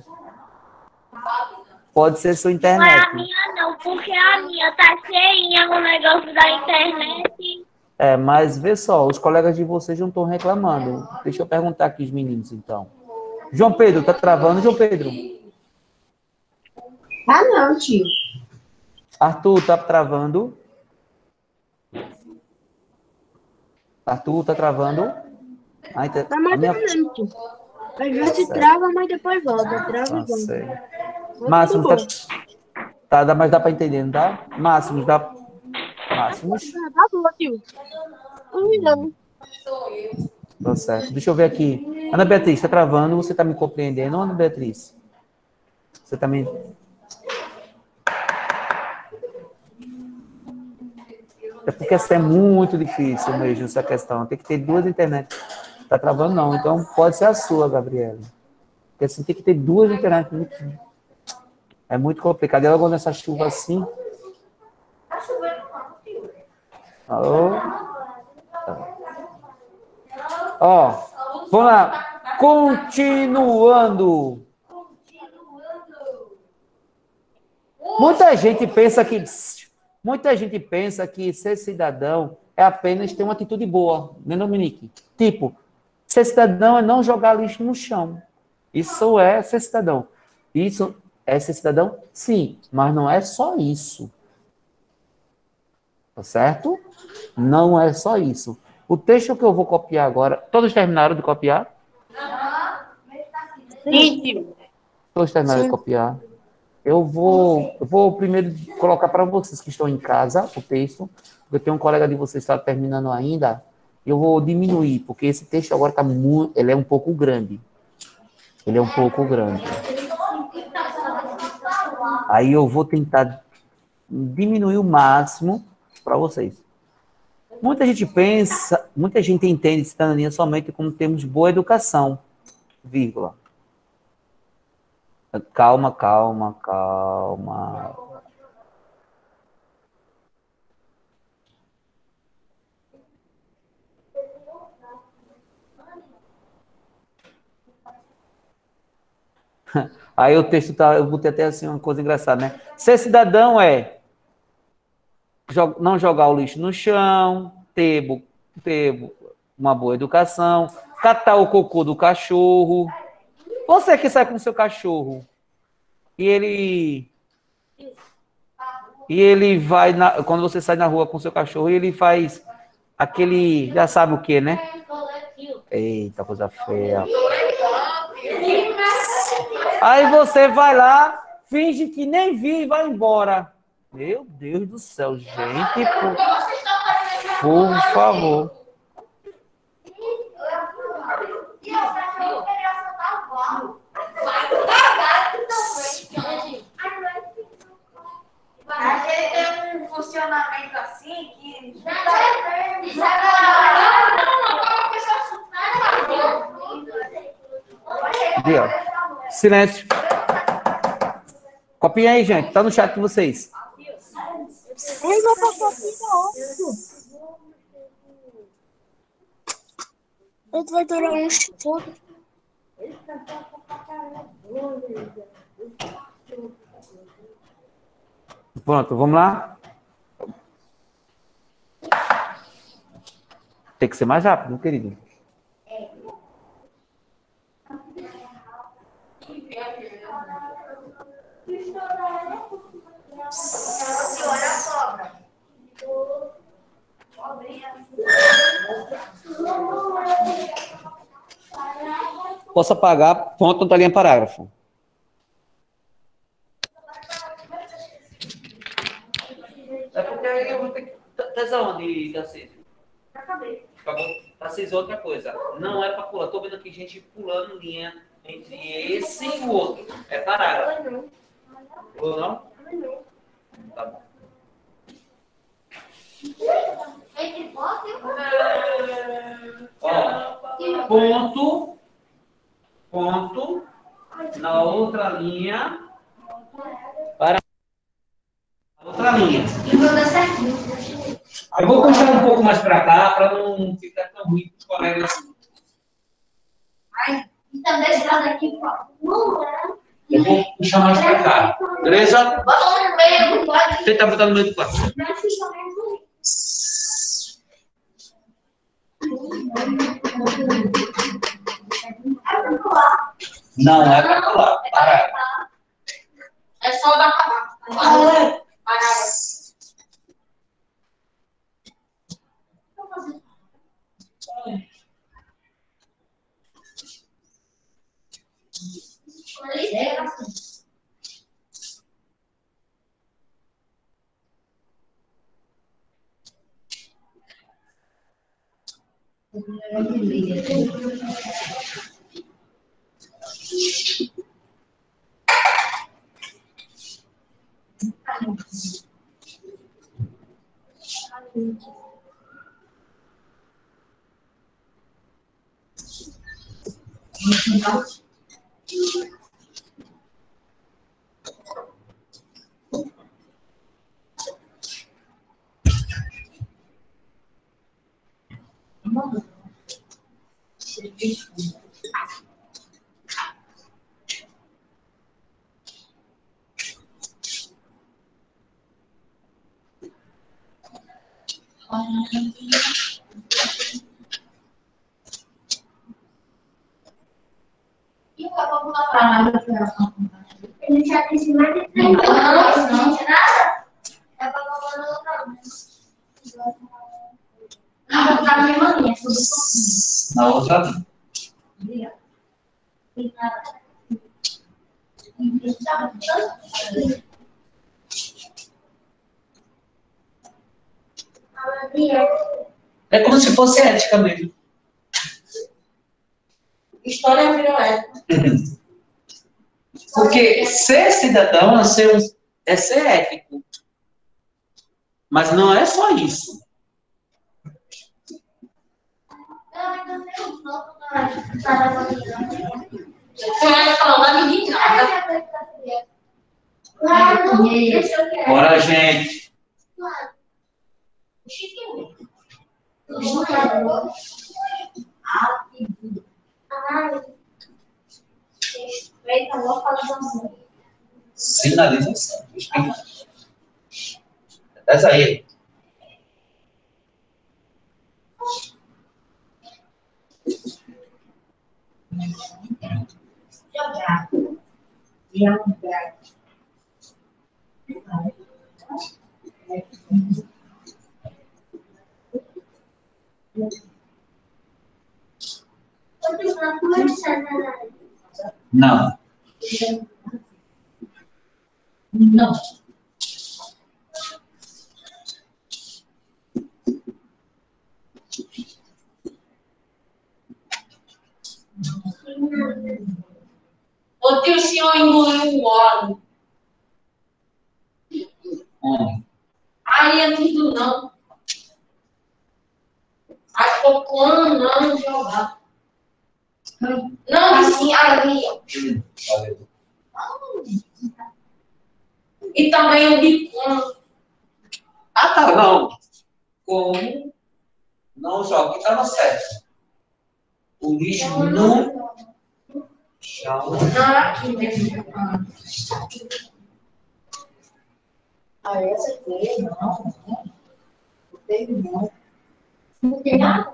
Pode ser sua Não é internet. a minha não, porque a minha tá cheinha no negócio da internet. É, mas vê só, os colegas de vocês não estão reclamando. Deixa eu perguntar aqui os meninos, então. João Pedro, tá travando, João Pedro? Ah, não, tio. Arthur, tá travando? Arthur, tá travando? Ai, tá mais minha... ou menos, tio. Às vezes trava, mas depois volta. Trava e volta. Sei. Máximos, mas dá para entender, não dá? Máximos, dá... Máximos. Tá bom, tio. Não. Tá certo. Deixa eu ver aqui. Ana Beatriz, tá travando? Você tá me compreendendo, Ana Beatriz? Você tá me... É porque essa é muito difícil mesmo, essa questão. Tem que ter duas internet. Tá travando, não. Então, pode ser a sua, Gabriela. Porque assim, tem que ter duas internet. É muito complicado. E logo nessa chuva assim... Ó, vamos lá. Continuando. Muita gente pensa que ser cidadão é apenas ter uma atitude boa, né, Dominique? Tipo, ser cidadão é não jogar lixo no chão. Isso é ser cidadão. Isso é ser cidadão? Sim, mas não é só isso. Tá certo? Não é só isso. O texto que eu vou copiar agora... Todos terminaram de copiar? Sim. Todos terminaram de copiar. Eu vou primeiro colocar para vocês que estão em casa o texto, porque eu tenho um colega de vocês que está terminando ainda. Eu vou diminuir, porque esse texto agora está muito... Ele é um pouco grande. Ele é um pouco grande. Aí eu vou tentar diminuir o máximo para vocês. Muita gente entende cidadania somente como termos de boa educação, vírgula. Calma. Aí o texto tá, eu botei até assim uma coisa engraçada, né? Ser cidadão é não jogar o lixo no chão, ter uma boa educação, catar o cocô do cachorro. Você que sai com o seu cachorro e ele vai quando você sai na rua com o seu cachorro, ele faz aquele, já sabe o que, né? Eita, coisa feia. Aí você vai lá, finge que nem viu e vai embora. Meu Deus do céu, gente, por favor. A gente tem um funcionamento assim que... Silêncio. Copiem aí, gente. Tá no chat de vocês. Ele não passou aqui, não. Ele vai durar um chute. Pronto, vamos lá? Tem que ser mais rápido, meu querido. Olha a cobra. Posso apagar, ponto, outra linha, parágrafo. porque aí eu vou ter que... Tá onde, Tarcísio? Acabei. Acabou. Tarcísio, outra coisa. Não é para pular. Tô vendo aqui gente pulando linha entre esse e o outro. É parágrafo. Não. Ou não? Não. Tá bom. Entre bota Ó, ponto, ponto, na outra linha, para a outra linha. e vou dar certinho. Eu vou puxar um pouco mais para cá, para não ficar tão ruim para os colegas. Então, deixa ela daqui, ó. Eu vou puxar mais para cá. Beleza? Bota no meio, pode. Tenta botar no meio do quarto. Não fica mais ruim. Não, é para pular. Para. É só dar pra E o cavalo na praia? Ele já disse mais de 30 anos. Não, nada. É pra colocar no outra vez. Não, tá minha mania. Na outra linha. É como se fosse ética mesmo. História virou época. Porque ser cidadão é ser ético. Mas não é só isso. Bora, gente. Sinalização. Desce aí. Não. Não. Ontem o senhor engoliu o óleo. Aí é tudo não. Acho que eu plano não jogar. Não, assim, ali. Valeu. E também o bico. Ah, tá, não. Como não joga, tá no certo. O lixo no chão. Aqui mesmo. Essa aqui, não. Não teve não. Não tem nada.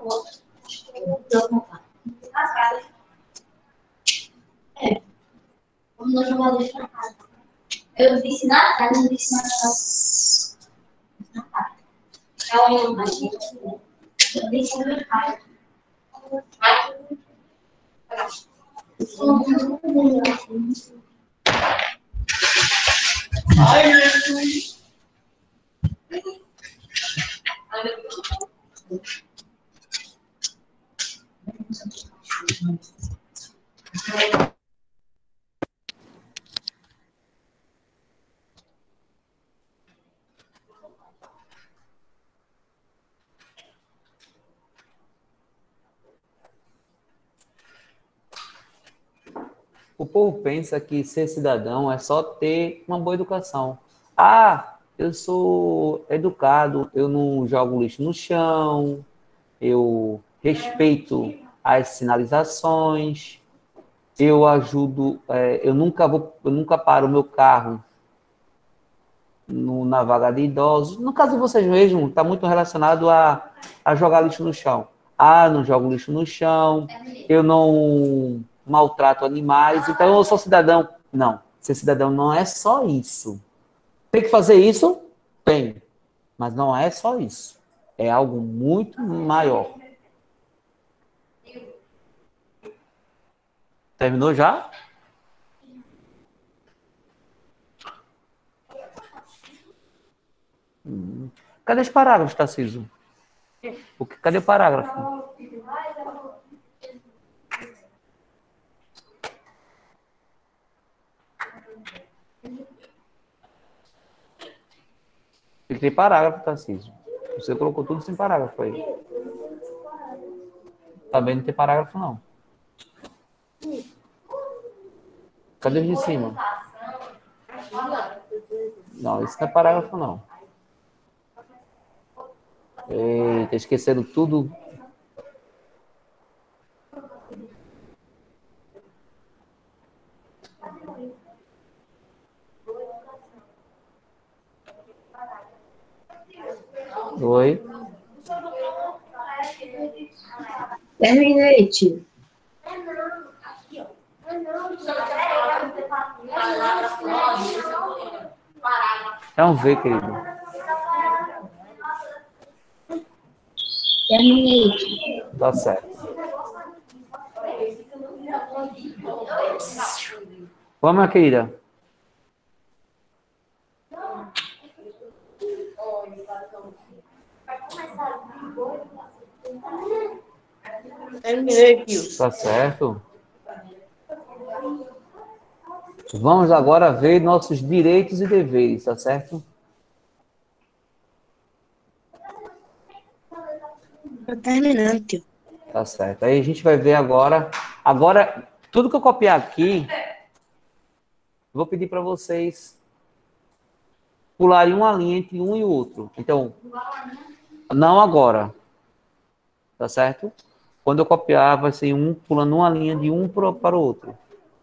Vamos nós jogar lixo na casa. Eu disse na casa, não disse na casa. Na casa. Eu disse na casa. Ai, meu Deus. O povo pensa que ser cidadão é só ter uma boa educação. Ah, eu sou educado, eu não jogo lixo no chão, eu respeito as sinalizações, eu ajudo, eu nunca paro o meu carro na vaga de idosos. No caso de vocês mesmo, está muito relacionado a jogar lixo no chão. Ah, não jogo lixo no chão, eu não maltrato animais, então eu sou cidadão. Não, ser cidadão não é só isso. Tem que fazer isso? Tem, mas não é só isso. É algo muito maior. Terminou já? Cadê os parágrafos, Tarcísio? Cadê o parágrafo? Tem que ter parágrafo, Tarcísio. Você colocou tudo sem parágrafo aí. Também não tem parágrafo, não. Cadê os de cima? Não, isso não é parágrafo, não. Eita, esqueceram tudo. Oi? Terminei, tio. É um V, querido. Terminei, tio. Tá certo. Vamos, minha querida. Terminei, tio. Tá certo. Vamos agora ver nossos direitos e deveres, tá certo? Tô terminando, tio. Tá certo. Aí a gente vai ver agora. Agora, tudo que eu copiar aqui, vou pedir para vocês pularem uma linha entre um e o outro. Então, não agora. Tá certo? Quando eu copiar, vai ser um pulando uma linha de um para o outro.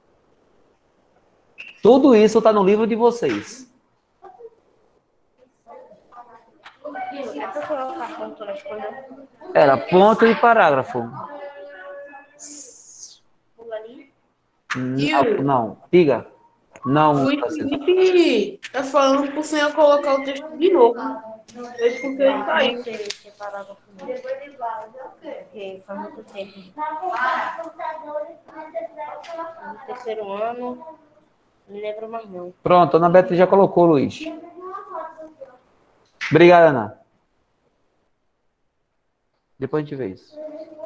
Tudo isso está no livro de vocês. É pra colocar ponto na escolha. Era ponto e parágrafo. Pula ali. Não, diga. Não. O Felipe tá falando pro senhor colocar o texto de novo. É porque ele saiu. Não sei se é parágrafo não. Porque faz muito tempo. No terceiro ano, não lembro mais não. Pronto, a Ana Beatriz já colocou, Luiz. Obrigada, Ana. Depois a gente vê isso.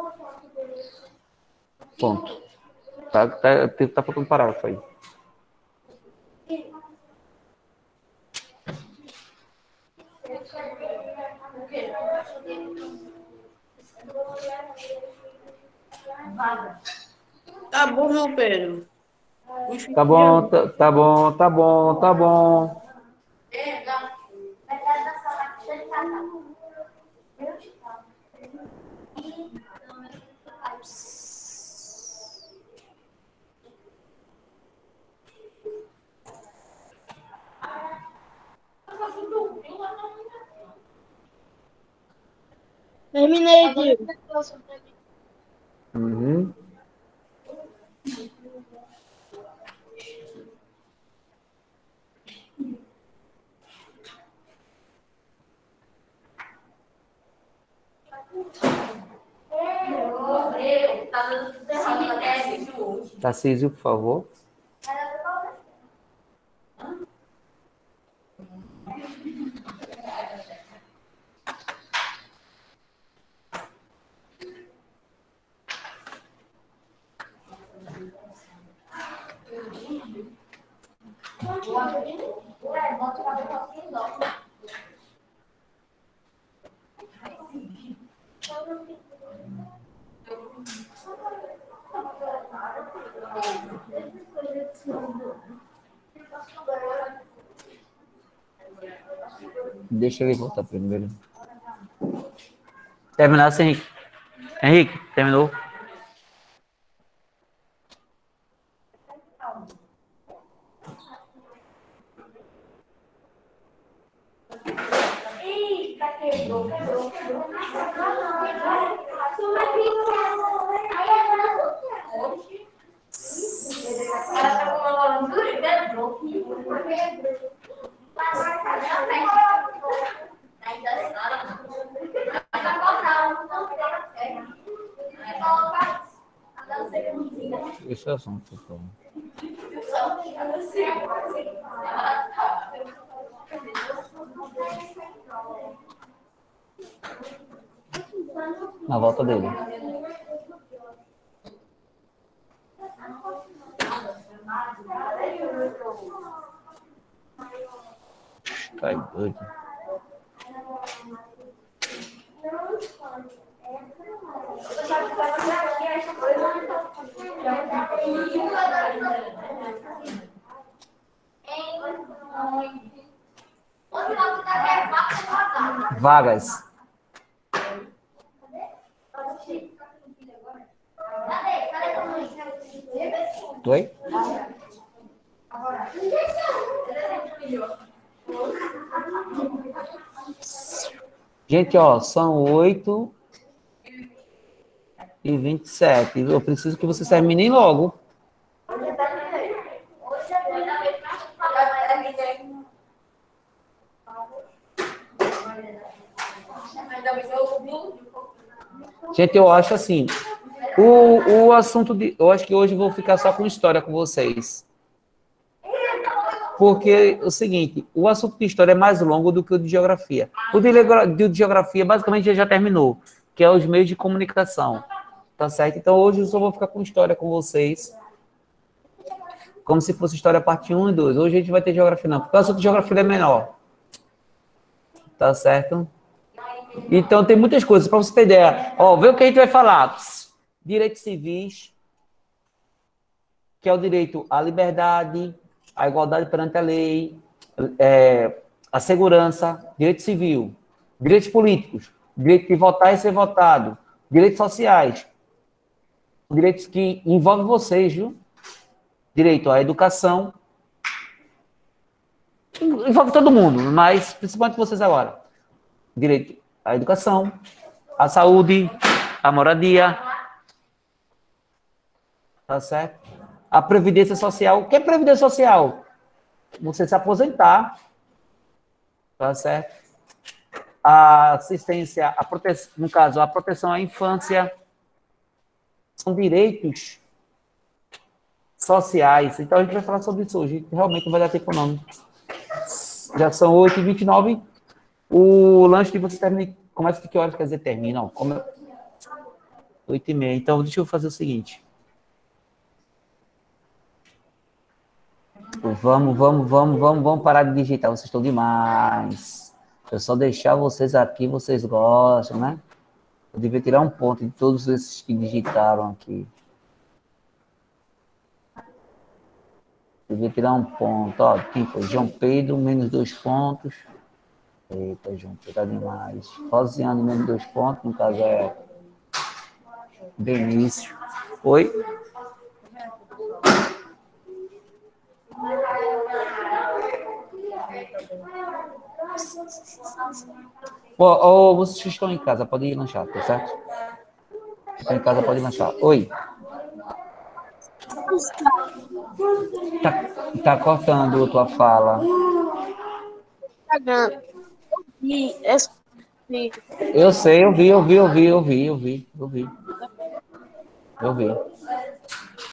Ponto. Tá faltando parágrafo aí. Tá bom, meu Pedro. Tá bom, tá bom, tá bom, tá bom. Terminei, tio. Uhum. Tarcísio, por favor. Deixa ele voltar primeiro. Terminasse, Henrique. Henrique, terminou? Esse é o assunto. Na volta dele. Tá doido. Vagas. Oi? Gente, ó, são 8h27. Eu preciso que vocês terminem logo. Gente, eu acho assim, o assunto de... Eu acho que hoje eu vou ficar só com história com vocês. Porque é o seguinte, o assunto de história é mais longo do que o de geografia. O de geografia, basicamente, já terminou, que é os meios de comunicação. Tá certo? Então, hoje eu só vou ficar com história com vocês. Como se fosse história parte 1 e 2. Hoje a gente vai ter geografia, não. Porque o assunto de geografia é menor. Tá certo? Então, tem muitas coisas, para você ter ideia. Ó, vê o que a gente vai falar. Direitos civis, que é o direito à liberdade, à igualdade perante a lei, a segurança, direito civil, direitos políticos, direito de votar e ser votado, direitos sociais, direitos que envolvem vocês, viu? Direito à educação, envolve todo mundo, mas principalmente vocês agora. Direito à educação, à saúde, à moradia, tá certo? A previdência social. O que é previdência social? Você se aposentar, tá certo? A assistência, a proteção, no caso, a proteção à infância, são direitos sociais. Então, a gente vai falar sobre isso hoje. Realmente não vai dar tempo, não. Já são 8h29. O lanche de vocês começa de que horas? Quer dizer, termina? 8h30. Então, deixa eu fazer o seguinte. Vamos parar de digitar. Vocês estão demais. Eu só deixar vocês aqui, vocês gostam, né? Eu devia tirar um ponto de todos esses que digitaram aqui. Devia tirar um ponto. Ó, quem foi? João Pedro, menos 2 pontos. Eita, João Pedro, tá demais. Rosiane, menos 2 pontos. No caso é Benício. Oi? Vocês estão em casa, podem ir lanchar, tá certo? Estão em casa, podem lanchar. Oi? Tá cortando a tua fala. Eu sei, eu vi.